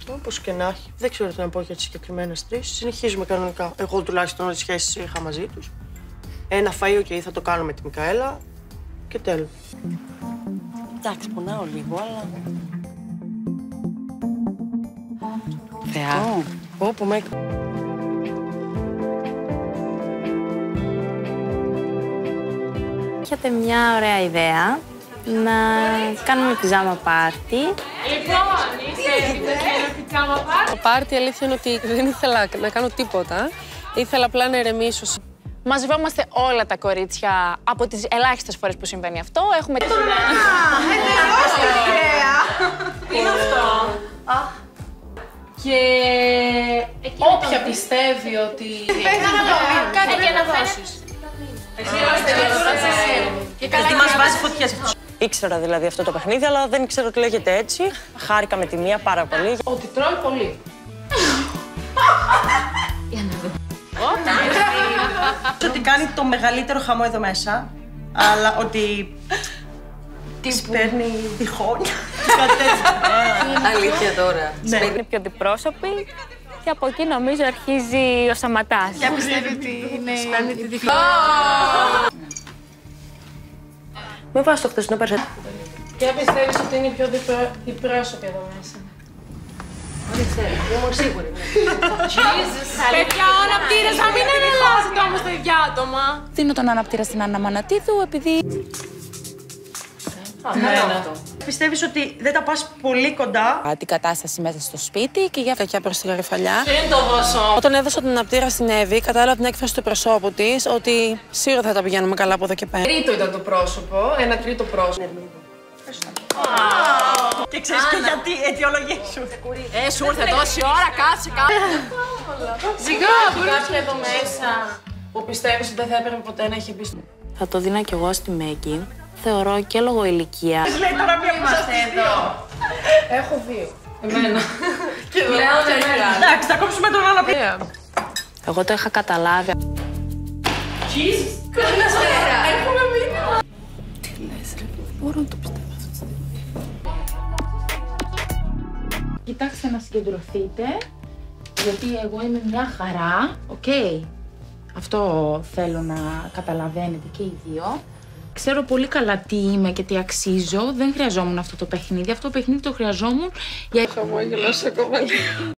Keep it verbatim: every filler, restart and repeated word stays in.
Όπως και να έχει. Δεν ξέρω τι να πω για τις συγκεκριμένες τρεις. Συνεχίζουμε κανονικά. Εγώ τουλάχιστον όλες τις σχέσεις είχα μαζί τους. Ένα φαΐ, οκ, okay, θα το κάνω με τη Μικαέλα και τέλος. Εντάξει, πονάω λίγο, αλλά... Θεά. Όπου με... Είχατε μια ωραία ιδέα να κάνουμε πιζάμα πάρτι. Λοιπόν, είστε πιζάμα πάρτι. Το πάρτι, αλήθεια είναι ότι δεν ήθελα να κάνω τίποτα. Ήθελα απλά να ηρεμήσω. Μαζευόμαστε όλα τα κορίτσια από τις ελάχιστες φορές που συμβαίνει αυτό. Έχουμε... Α, εντελώς τυχαία! Τι είναι αυτό? Και όποια πιστεύει ότι... Κάτι για να δώσεις. Γιατί μας βάζει φωτιές. Ήξερα δηλαδή αυτό το παιχνίδι, αλλά δεν ξέρω ότι λέγεται έτσι. Χάρηκα με τη μία πάρα πολύ. Ότι τρώει πολύ. Ότι κάνει το μεγαλύτερο χαμό εδώ μέσα, αλλά ότι παίρνει διχόνια. Αλήθεια τώρα. Είναι πιο αντιπρόσωποι και από εκεί νομίζω αρχίζει ο Σαματάς. Ποια πιστεύει ότι είναι τη διχόνια. Με βάζει το χθεσινό περσέτ. Ποια πιστεύεις ότι είναι η πιο διπρόσωπη εδώ μέσα? Δεν ξέρω, είμαι σίγουρη. Παιδιά, ο αναπτήρας να μην εναλλάσσεται όμως τα ίδια άτομα. Δίνω τον αναπτήρα στην Άννα Μανατίδου επειδή... Πιστεύεις ότι δεν τα πας πολύ κοντά. Την κατάσταση μέσα στο σπίτι και για φεκιά προς τη γαριφαλιά. Δεν το δώσω. Όταν έδωσα τον αναπτήρα στην Εύη, κατάλαβα την έκφραση του προσώπου της ότι σίγουρα θα τα πηγαίνουμε καλά από εδώ και πέρα. Τρίτο ήταν το πρόσωπο, ένα τρίτο πρόσωπο. Και ξέρεις και γιατί, αιτιολογία σου. Ε, σου ήρθε τόση ώρα, κάτσε κάτω. Σιγά, κάποια εδώ μέσα που πιστεύεις ότι δεν θα έπρεπε ποτέ να έχει μπει στο... Θα το δίνα κι εγώ στη Μέγκη. Θεωρώ και λόγω ηλικίας. Λέει τώρα μία που σας εδώ. Έχω δύο. Εμένα. Και λέω εμένα. Εντάξει, θα κόψουμε τον αναπτήρα. Εγώ το είχα καταλάβει. Καλησπέρα. Έχουμε μήνυμα. Τι λες ρε, δεν μπορώ να το πιστεύω. Κοιτάξτε να συγκεντρωθείτε, γιατί εγώ είμαι μια χαρά, οκ. Okay. Αυτό θέλω να καταλαβαίνετε και οι δύο. Ξέρω πολύ καλά τι είμαι και τι αξίζω. Δεν χρειαζόμουν αυτό το παιχνίδι. Αυτό το παιχνίδι το χρειαζόμουν για... Χαμόγελος ακόμα λίγο.